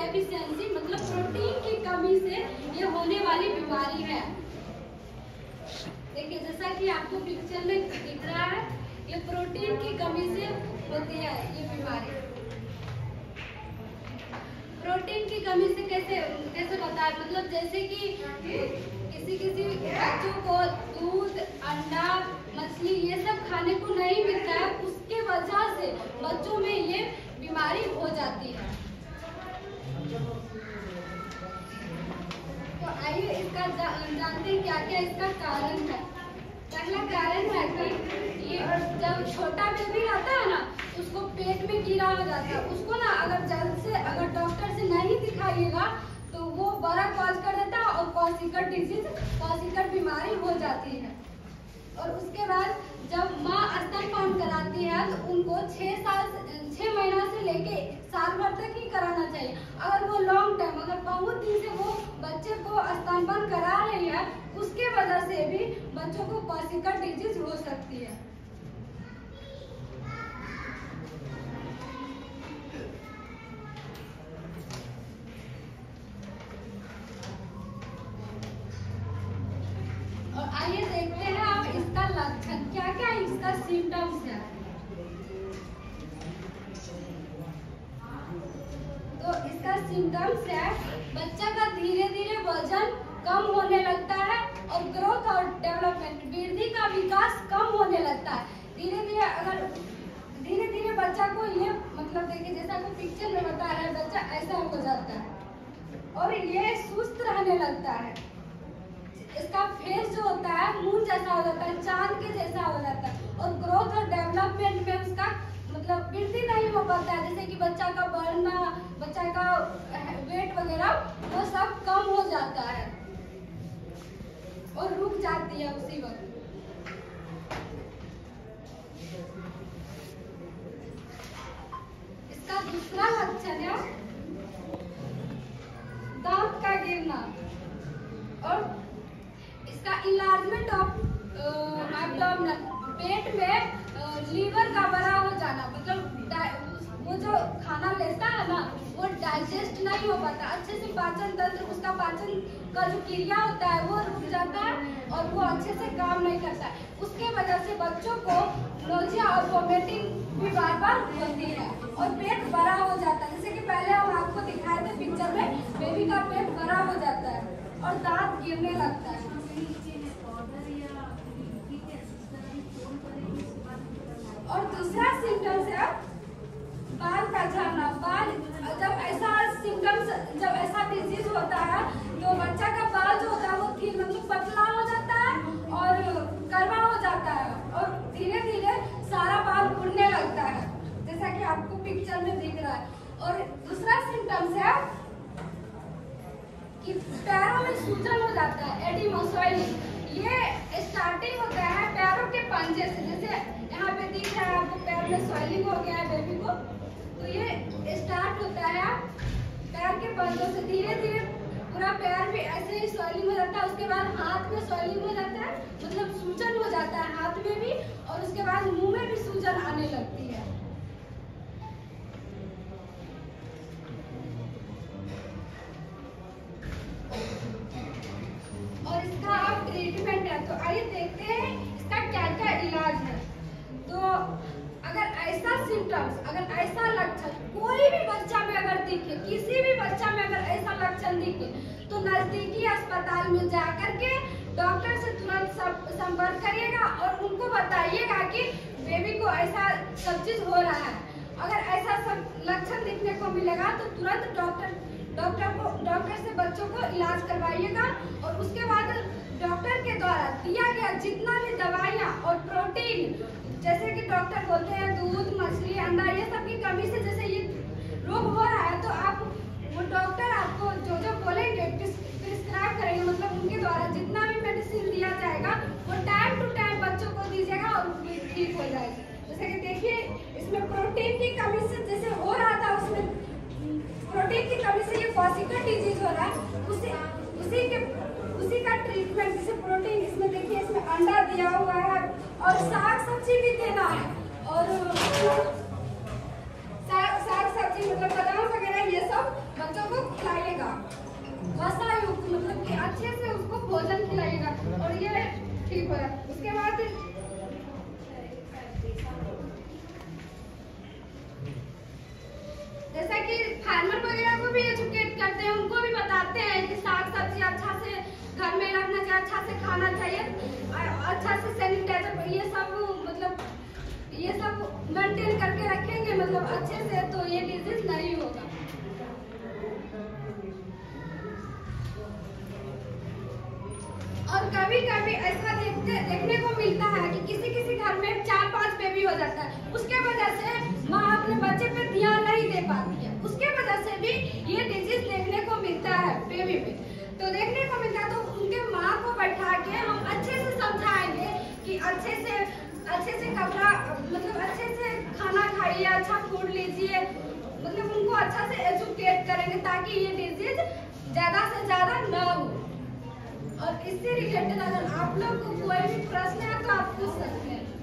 Deficiency मतलब protein की कमी से ये होने वाली बीमारी है। देखिए जैसा कि आपको पिक्चर में दिख रहा है, ये प्रोटीन की कमी से होती है ये बीमारी। प्रोटीन की कमी से कैसे बताए, मतलब जैसे कि किसी बच्चों को दूध, अंडा, मछली ये सब खाने को नहीं मिलता है, उसके वजह से बच्चों में ये बीमारी हो जाती है। तो आइए इसका जानते हैं क्या क्या इसका कारण है। पहला कारण है कि ये जब छोटा बेबी रहता है ना, उसको पेट में कीड़ा हो जाता है, उसको ना अगर डॉक्टर से नहीं दिखाइएगा तो वो बड़ा कॉज कर देता है और क्वाशिकर बीमारी हो जाती है। और उसके बाद जब माँ स्तनपान कराती है तो उनको 6 महीना से लेके साल भर तक ही कराना चाहिए। अगर वो लॉन्ग टाइम, अगर बहुत दिन से वो बच्चे को स्तनपान करा रही है, उसके वजह से भी बच्चों को क्वाशिकर डिजीज हो सकती है। और आइए देखते हैं आप इसका लक्षण क्या क्या इसका सिम्टम्स है। तो इसका सिम्टम्स है, बच्चा का धीरे धीरे वजन कम होने लगता है और ग्रोथ और डेवलपमेंट, वृद्धि का विकास कम होने लगता है। धीरे धीरे बच्चा को ये मतलब देखिए जैसा कि पिक्चर में बता रहा है, बच्चा ऐसा हो जाता है और ये सुस्त रहने लगता है। इसका फेस जो होता है मून जैसा हो जाता है, चांद के जैसा हो जाता है। और ग्रोथ और डेवलपमेंट में उसका मतलब वृद्धि नहीं हो पाता है, जैसे कि बच्चा का बढ़ना, बच्चा का वेट वगैरह वो सब कम हो जाता है और रुक जाती है उसी वक्त। इसका दूसरा लक्षण है दांत का गिरना और इसका इलार्जमेंट ऑफ एब्डोमिनल, पेट में लीवर का बड़ा हो जाना, मतलब वो जो खाना लेता है ना वो डाइजेस्ट नहीं हो पाता अच्छे से, पाचन तंत्र, उसका पाचन का जो क्रिया होता है वो रुक जाता है और वो अच्छे से काम नहीं करता है। उसके वजह से बच्चों को नोजिया और वोमिटिंग भी बार बार होती है और पेट बड़ा हो जाता है। जैसे कि पहले हम आपको दिखाए थे पिक्चर में, बेबी का पेट बड़ा हो जाता है और दांत गिरने लगता है। और दूसरा सिम्टम्स है बाल का झड़ना। बाल जब ऐसा डिजीज होता है तो बच्चा का बाल जो होता है वो मतलब पतला हो जाता है और करवा हो जाता है और धीरे धीरे सारा बाल उड़ने लगता है, जैसा कि आपको पिक्चर में दिख रहा है। और दूसरा सिम्टम्स है कि पैरों में सूजन हो जाता है, एडिमा, स्वेलिंग। ये स्टार्टिंग होता है पैरों के पंजे से, जैसे यहाँ पे दिख रहा है आपको पैर में स्वेलिंग हो गया है बेबी को, तो ये स्टार्ट होता है पैर के पंजों से। धीरे धीरे पूरा पैर भी ऐसे ही स्वेलिंग हो जाता है। उसके बाद हाथ में स्वेलिंग हो जाता है, मतलब सूजन हो जाता है हाथ में भी, और उसके बाद मुंह में भी सूजन आने लगती है। और इसका अब ट्रीटमेंट है, तो आइए देखते हैं इसका क्या क्या इलाज है। तो अगर ऐसा सिम्टम्स, अगर ऐसा लक्षण कोई भी बच्चा में अगर दिखे, किसी भी बच्चा में अगर ऐसा लक्षण दिखे, तो नजदीकी अस्पताल में जाकर के डॉक्टर से तुरंत संपर्क करिएगा और उनको बताइएगा कि बेबी को ऐसा सब चीज हो रहा है। अगर ऐसा सब लक्षण दिखने को मिलेगा तो तुरंत डॉक्टर से बच्चों को इलाज करवाइएगा। और उसके बाद डॉक्टर के द्वारा दिया गया जितना भी दवाइयाँ और प्रोटीन, जैसे कि डॉक्टर बोलते हैं दूध, मछली, अंडा, ये सब की कमी से जैसे ये रोग हो रहा है, तो वो डॉक्टर आपको जो बोलेंगे प्रिस्क्राइब करेंगे, मतलब उनके द्वारा जितना भी मेडिसिन दिया जाएगा वो टाइम टू टाइम बच्चों को दीजिएगा और ठीक हो जाएगी। जैसे कि देखिए इसमें प्रोटीन की कमी से जैसे हो रहा था, उसमें प्रोटीन की कमी से ये क्वाशिकर डिजीज हो रहा है, उसी का ट्रीटमेंट। जैसे प्रोटीन इसमें देखिए, इसमें अंडा दिया हुआ है और साग सब्जी भी देना है, और साग सब्जी मतलब बादाम वगैरह ये सब बच्चों को अच्छा से खाना चाहिए, अच्छा से सैनिटाइजर ये सब मेंटेन करके रखेंगे मतलब अच्छे से, तो ये डिजीज नहीं होगा। और कभी कभी ऐसा देखने को मिलता है कि किसी घर में 4-5 बेबी हो जाता है, उसके वजह से माँ अपने बच्चे पे ध्यान नहीं दे पाती है, उसके वजह से भी ये डिजीज देखने को मिलता है बेबी पे। तो देखने को मिलता है, तो उनके माँ को बैठा के हम अच्छे से समझाएंगे कि अच्छे से कपड़ा मतलब अच्छे से खाना खाइए, अच्छा फूड लीजिए, मतलब उनको अच्छा से एजुकेट करेंगे ताकि ये डिजीज ज्यादा से ज्यादा न हो। और इससे रिलेटेड अगर आप लोग को कोई भी प्रश्न है तो आप पूछ सकते हैं।